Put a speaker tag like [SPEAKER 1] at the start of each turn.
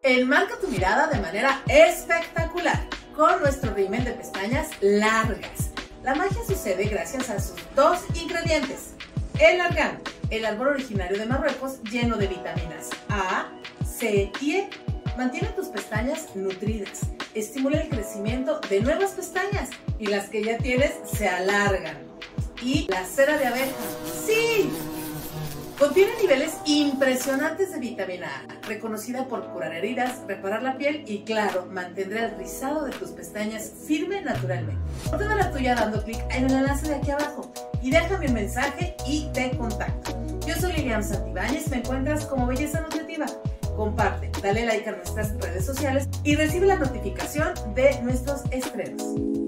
[SPEAKER 1] Enmarca tu mirada de manera espectacular con nuestro rímel de pestañas largas. La magia sucede gracias a sus dos ingredientes. El argán, el árbol originario de Marruecos lleno de vitaminas A, C y E. Mantiene tus pestañas nutridas, estimula el crecimiento de nuevas pestañas y las que ya tienes se alargan. Y la cera de abeja, ¡sí! Contiene niveles impresionantes de vitamina A, reconocida por curar heridas, reparar la piel y, claro, mantendrá el rizado de tus pestañas firme naturalmente. Ordena la tuya dando clic en el enlace de aquí abajo y déjame un mensaje y te contacto. Yo soy Lilian Santibáñez, me encuentras como Belleza Nutritiva. Comparte, dale like a nuestras redes sociales y recibe la notificación de nuestros estrenos.